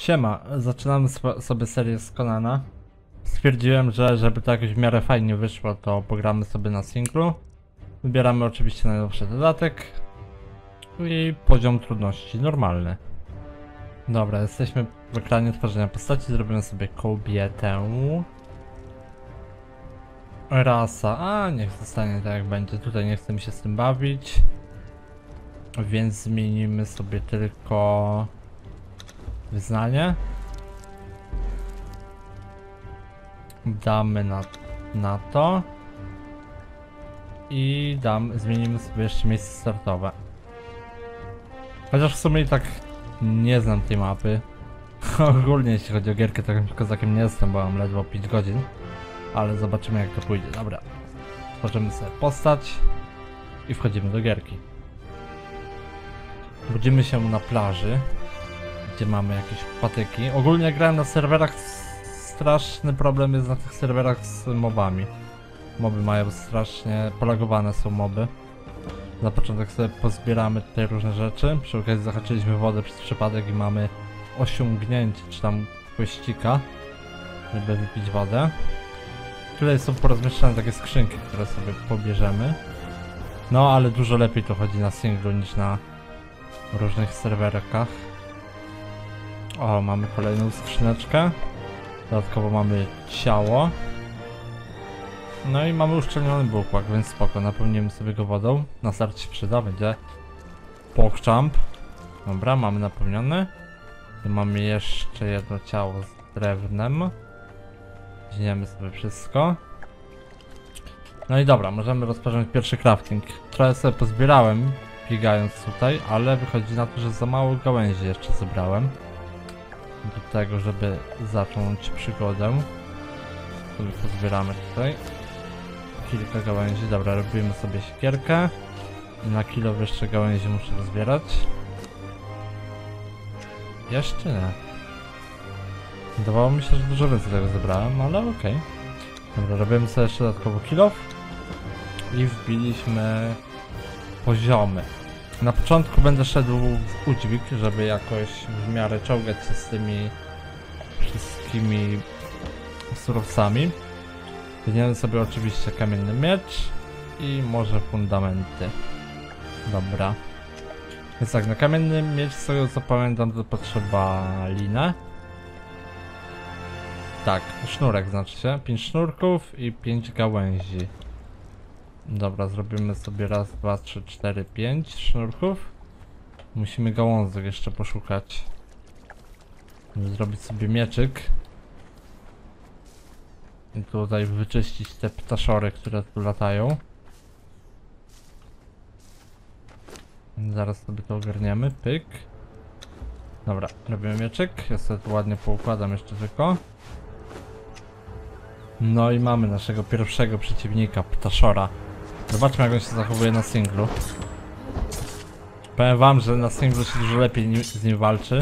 Siema, zaczynamy sobie serię z Conana. Stwierdziłem, że żeby to jakoś w miarę fajnie wyszło, to pogramy sobie na singlu. Wybieramy oczywiście najnowszy dodatek i poziom trudności normalny. Dobra, jesteśmy w ekranie tworzenia postaci, zrobimy sobie kobietę. Rasa, niech zostanie tak jak będzie, tutaj nie chcę mi się z tym bawić. Więc zmienimy sobie tylko wyznanie. Damy na to. I zmienimy sobie jeszcze miejsce startowe. Chociaż w sumie i tak nie znam tej mapy. Ogólnie jeśli chodzi o gierkę, to takim kozakiem nie jestem, bo mam ledwo 5 godzin. Ale zobaczymy jak to pójdzie. Dobra. Tworzymy sobie postać i wchodzimy do gierki. Budzimy się na plaży, gdzie mamy jakieś patyki. Ogólnie grałem na serwerach, straszny problem jest na tych serwerach z mobami. Moby mają strasznie, polagowane są moby. Na początek sobie pozbieramy tutaj różne rzeczy. Przy okazji zahaczyliśmy wodę przez przypadek i mamy osiągnięcie, czy tam kwestika, żeby wypić wodę. Tutaj są porozmieszczane takie skrzynki, które sobie pobierzemy. No ale dużo lepiej to chodzi na singlu niż na różnych serwerkach. O, mamy kolejną skrzyneczkę. Dodatkowo mamy ciało. No i mamy uszczelniony bukłak, więc spoko, napełnimy sobie go wodą. Na starcie się przyda, będzie PogChamp. Dobra, mamy napełniony. I mamy jeszcze jedno ciało z drewnem. Wzięmy sobie wszystko. No i dobra, możemy rozpocząć pierwszy crafting. Trochę sobie pozbierałem, biegając tutaj, ale wychodzi na to, że za mało gałęzi jeszcze zebrałem. Do tego, żeby zacząć przygodę. Sobie pozbieramy tutaj kilka gałęzi. Dobra, robimy sobie siekierkę. I na kilo jeszcze gałęzi muszę zbierać. Jeszcze nie. Wydawało mi się, że dużo więcej tego zebrałem, ale okej. Dobra, robimy sobie jeszcze dodatkowo kilof. I wbiliśmy poziomy. Na początku będę szedł w udźwig, żeby jakoś w miarę czołgać się z tymi wszystkimi surowcami. Weźmiemy sobie oczywiście kamienny miecz i może fundamenty. Dobra. Więc tak, na kamienny miecz, z tego co pamiętam, to potrzeba linę. Tak, sznurek znaczy się. 5 sznurków i 5 gałęzi. Dobra, zrobimy sobie raz, 2, 3, 4, 5 sznurków. Musimy gałązek jeszcze poszukać, żeby zrobić sobie mieczyk. I tutaj wyczyścić te ptaszory, które tu latają. Zaraz sobie to ogarniemy, pyk. Dobra, robimy mieczyk. Ja sobie to ładnie poukładam jeszcze tylko. No i mamy naszego pierwszego przeciwnika, ptaszora. Zobaczmy jak on się zachowuje na singlu. Powiem wam, że na singlu się dużo lepiej z nim walczy.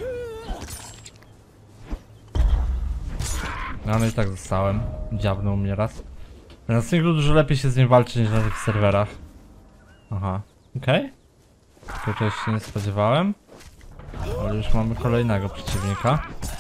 No i tak zostałem. Dziabnął mnie raz. Na singlu dużo lepiej się z nim walczy niż na tych serwerach. Aha, okej. Tutaj się nie spodziewałem. Ale już mamy kolejnego przeciwnika.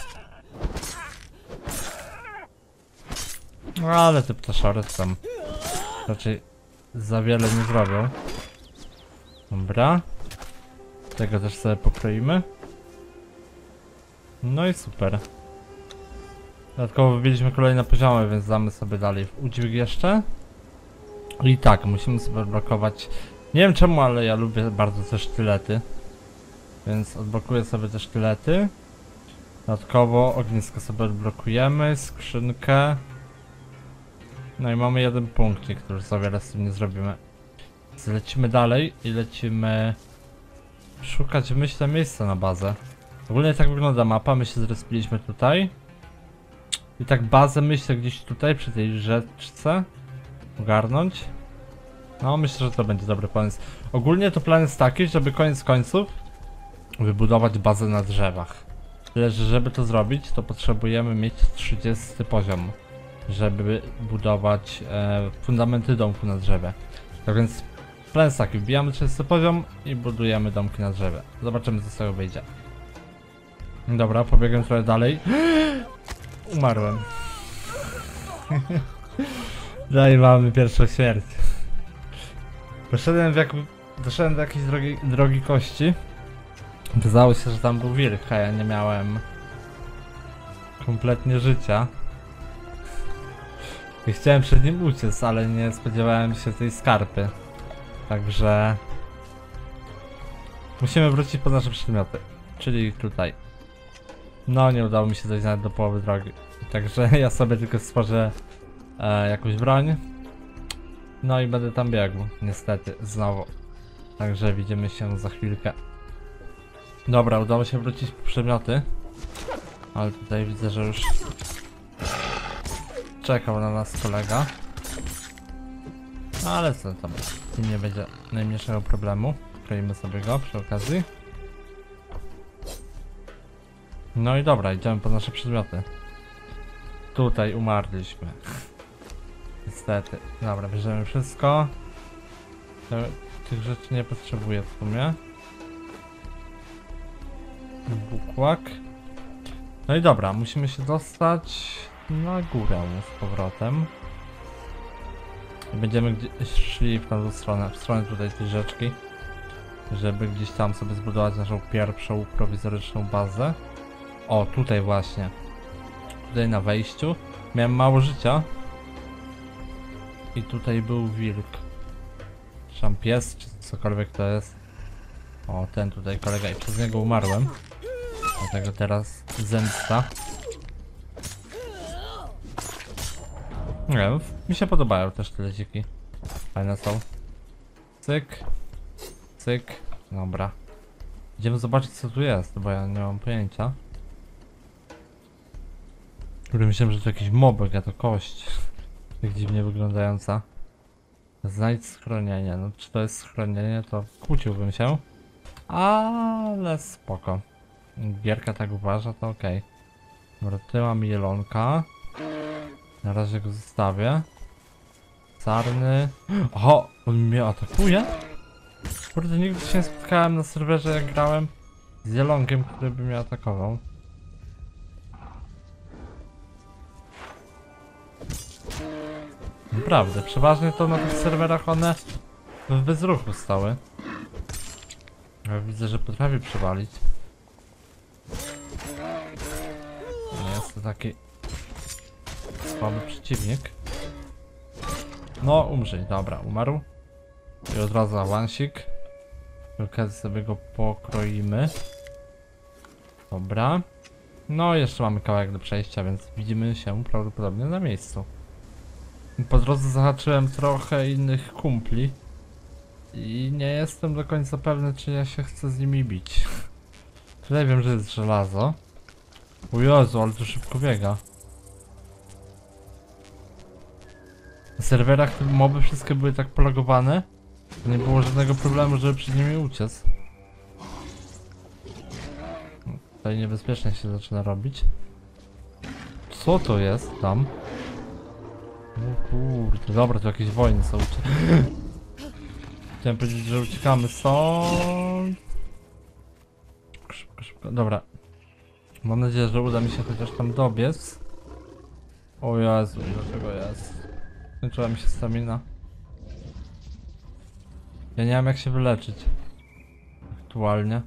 No ale te ptaszory tam raczej za wiele nie zrobią. Dobra. Tego też sobie pokroimy. No i super. Dodatkowo wybiliśmy kolejne poziomy, więc damy sobie dalej w udźwig jeszcze. I tak, musimy sobie odblokować. Nie wiem czemu, ale ja lubię bardzo te sztylety. Więc odblokuję sobie te sztylety. Dodatkowo ognisko sobie odblokujemy, skrzynkę. No i mamy jeden punkcik, który za wiele z tym nie zrobimy. Więc lecimy dalej i lecimy szukać, myślę, miejsca na bazę. Ogólnie tak wygląda mapa, my się zrespiliśmy tutaj. I tak bazę myślę gdzieś tutaj, przy tej rzeczce ogarnąć. No myślę, że to będzie dobry pomysł. Ogólnie to plan jest taki, żeby koniec końców wybudować bazę na drzewach. Tyle, że żeby to zrobić, to potrzebujemy mieć 30 poziom, żeby budować fundamenty domku na drzewie. Tak więc plan jest taki, wbijamy 30 poziom i budujemy domki na drzewie. Zobaczymy co z tego wyjdzie. Dobra, pobiegłem trochę dalej. Umarłem. No i mamy pierwszą śmierć. Doszedłem do jakiejś drogi kości. Okazało się, że tam był wilk, a ja nie miałem kompletnie życia. I chciałem przed nim uciec, ale nie spodziewałem się tej skarpy. Także musimy wrócić po nasze przedmioty, czyli tutaj. No, nie udało mi się dojść nawet do połowy drogi. Także ja sobie tylko stworzę jakąś broń. No i będę tam biegł, niestety, znowu. Także widzimy się za chwilkę. Dobra, udało się wrócić po przedmioty. Ale tutaj widzę, że już czekał na nas kolega. Ale co tam, z tym nie będzie najmniejszego problemu. Kroimy sobie go przy okazji. No i dobra, idziemy po nasze przedmioty. Tutaj umarliśmy. Niestety. Dobra, bierzemy wszystko. Tych rzeczy nie potrzebuję w sumie. Bukłak. No i dobra, musimy się dostać na górę z powrotem. I będziemy szli w tamtą stronę, w stronę tutaj tej rzeczki. Żeby gdzieś tam sobie zbudować naszą pierwszą prowizoryczną bazę. O, tutaj właśnie. Tutaj na wejściu. Miałem mało życia. I tutaj był wilk. Czy tam pies, czy cokolwiek to jest. O, ten tutaj kolega i przez niego umarłem. Dlatego teraz zemsta. Nie wiem, mi się podobają też te leciki. Fajne są. Cyk. Cyk. Dobra. Idziemy zobaczyć co tu jest, bo ja nie mam pojęcia. Myślałem, że to jakiś mobek, a to kość. Tak dziwnie wyglądająca. Znajdź schronienie. No czy to jest schronienie, to kłóciłbym się. Ale spoko. Gierka tak uważa, to okej. Dobra, tu mamy jelonka. Na razie go zostawię. Sarny. Oho! On mnie atakuje? Kurde, nigdy się nie spotkałem na serwerze, jak grałem z jelonkiem, który by mnie atakował. Naprawdę, przeważnie to na tych serwerach one w bezruchu stały. Ja widzę, że potrafi przewalić. Nie jest to taki słaby przeciwnik. No, umrzyj, dobra, umarł. I od razu awansik. Przy okazji sobie go pokroimy. Dobra. No, jeszcze mamy kawałek do przejścia, więc widzimy się prawdopodobnie na miejscu. Po drodze zahaczyłem trochę innych kumpli. I nie jestem do końca pewny, czy ja się chcę z nimi bić. Tutaj wiem, że jest żelazo. O Jezu, ale to szybko biega. Na serwerach te moby wszystkie były tak polagowane, że nie było żadnego problemu, żeby przed nimi uciec. Tutaj niebezpiecznie się zaczyna robić. Co to jest tam? O kurde, dobra, to jakieś wojny są. Chciałem powiedzieć, że uciekamy stąd. Szybko, szybko, dobra. Mam nadzieję, że uda mi się chociaż tam dobiec. O Jezu, dlaczego jest? Skończyła mi się stamina. Ja nie wiem jak się wyleczyć. Aktualnie.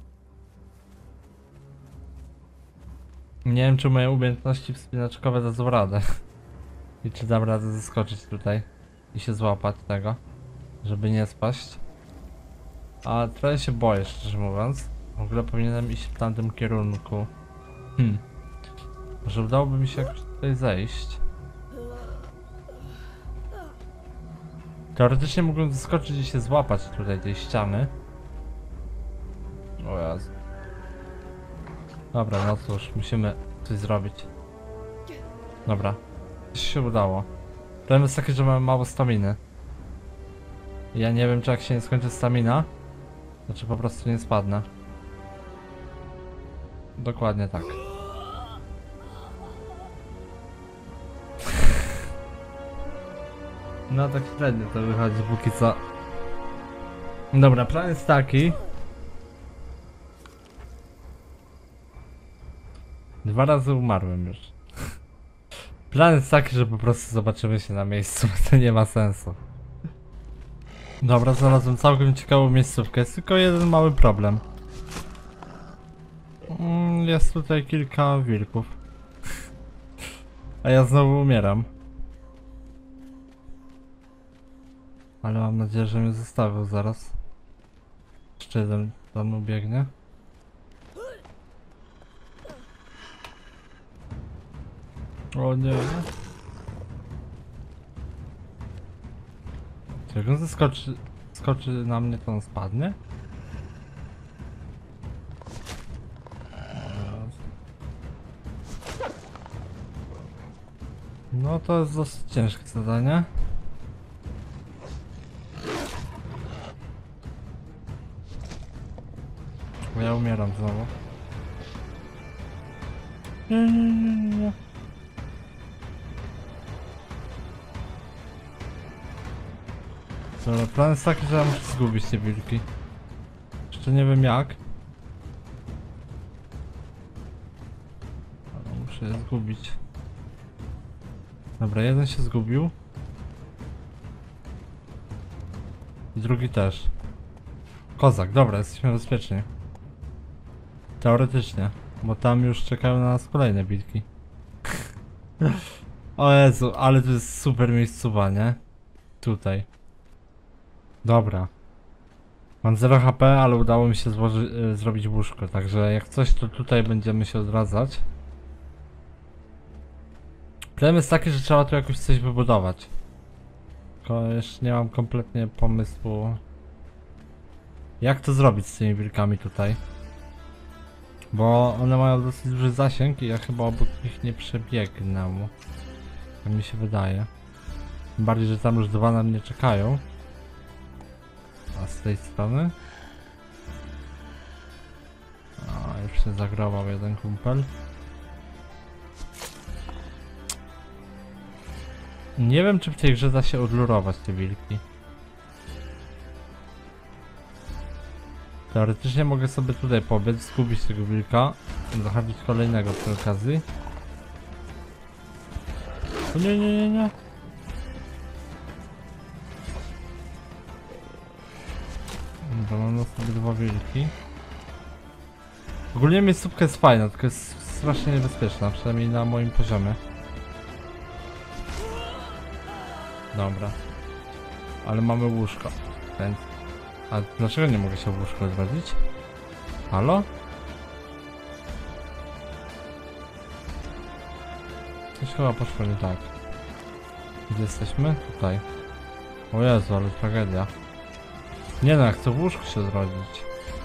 Nie wiem czy moje umiejętności wspinaczkowe dadzą radę. I czy dam radę zeskoczyć tutaj. I się złapać tego. Żeby nie spaść. A trochę się boję, szczerze mówiąc. W ogóle powinienem iść w tamtym kierunku. Może udałoby mi się jakoś tutaj zejść. Teoretycznie mógłbym zeskoczyć i się złapać tutaj tej ściany. O Jezu. Dobra, no cóż, musimy coś zrobić. Dobra. Coś się udało. Problem jest taki, że mamy mało staminy. Ja nie wiem, czy jak się nie skończy stamina, to czy po prostu nie spadnę. Dokładnie tak. No tak średnio to wychodzi póki co. Dobra, plan jest taki. 2 razy umarłem już. Plan jest taki, że po prostu zobaczymy się na miejscu, bo to nie ma sensu. Dobra, znalazłem całkiem ciekawą miejscówkę, jest tylko jeden mały problem. Jest tutaj kilka wilków. A ja znowu umieram. Ale mam nadzieję, że mnie zostawił zaraz. Jeszcze jeden tam ubiegnie. O nie. Jak on skoczy na mnie, to on spadnie? No to jest dosyć ciężkie zadanie. Bo ja umieram znowu. Nie. Dobra, plan jest taki, że ja muszę zgubić te wilki. Jeszcze nie wiem jak. Ale muszę je zgubić. Dobra, jeden się zgubił. I drugi też. Kozak, dobra, jesteśmy bezpieczni. Teoretycznie, bo tam już czekają na nas kolejne bitki. O Jezu, ale to jest super miejscowa, nie? Tutaj. Dobra. Mam 0 HP, ale udało mi się zrobić łóżko, także jak coś, to tutaj będziemy się odradzać. Problem jest taki, że trzeba tu jakoś coś wybudować. Tylko jeszcze nie mam kompletnie pomysłu, jak to zrobić z tymi wilkami tutaj. Bo one mają dosyć duży zasięg i ja chyba obok nich nie przebiegnę. Tak mi się wydaje. Tym bardziej, że tam już 2 na mnie czekają. A z tej strony? A, już się zagrował jeden kumpel. Nie wiem, czy w tej grze da się odlurować te wilki. Teoretycznie mogę sobie tutaj pobiec, zgubić tego wilka, zahaczyć kolejnego przy okazji. O nie. Dobra, mam na sobie 2 wilki. Ogólnie miejscówka jest fajna, tylko jest strasznie niebezpieczna, przynajmniej na moim poziomie. Dobra. Ale mamy łóżko, więc... A dlaczego nie mogę się w łóżko odrodzić? Halo? Coś chyba poszło nie tak. Gdzie jesteśmy? Tutaj. O Jezu, ale tragedia. Nie no, ja chcę w łóżku się odrodzić.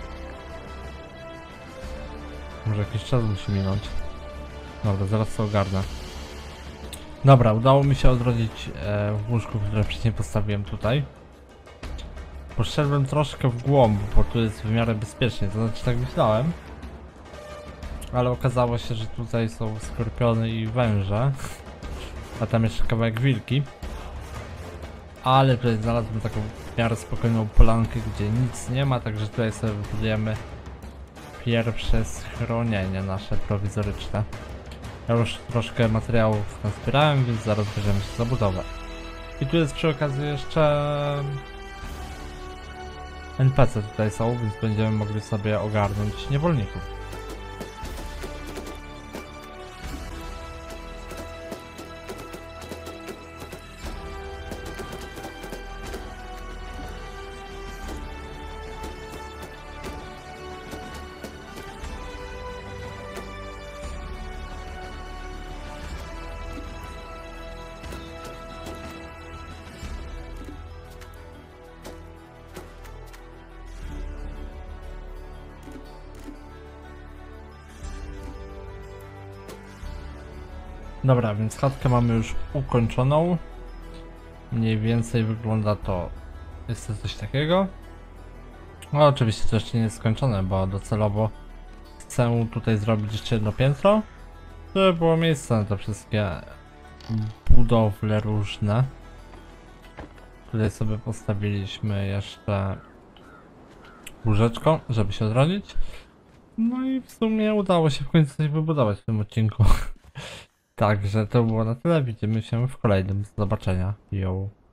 Może jakiś czas musi minąć. Dobra, zaraz to ogarnę. Dobra, udało mi się odrodzić w łóżku, które wcześniej postawiłem tutaj. Poszedłem troszkę w głąb, bo tu jest w miarę bezpiecznie, to znaczy tak myślałem. Ale okazało się, że tutaj są skorpiony i węże. A tam jeszcze kawałek wilki. Ale tutaj znalazłem taką w miarę spokojną polankę, gdzie nic nie ma, także tutaj sobie wybudujemy pierwsze schronienie nasze prowizoryczne. Ja już troszkę materiałów nazbierałem, więc zaraz bierzemy się za budowę. I tu jest przy okazji jeszcze... NPC tutaj są, więc będziemy mogli sobie ogarnąć niewolników. Dobra, więc chatkę mamy już ukończoną. Mniej więcej wygląda to... Jest to coś takiego. No oczywiście to jeszcze nie jest skończone, bo docelowo chcę tutaj zrobić jeszcze jedno piętro, żeby było miejsce na te wszystkie budowle różne. Tutaj sobie postawiliśmy jeszcze łóżeczko, żeby się odrodzić. No i w sumie udało się w końcu coś wybudować w tym odcinku. Także to było na tyle. Widzimy się w kolejnym. Do zobaczenia. Yo.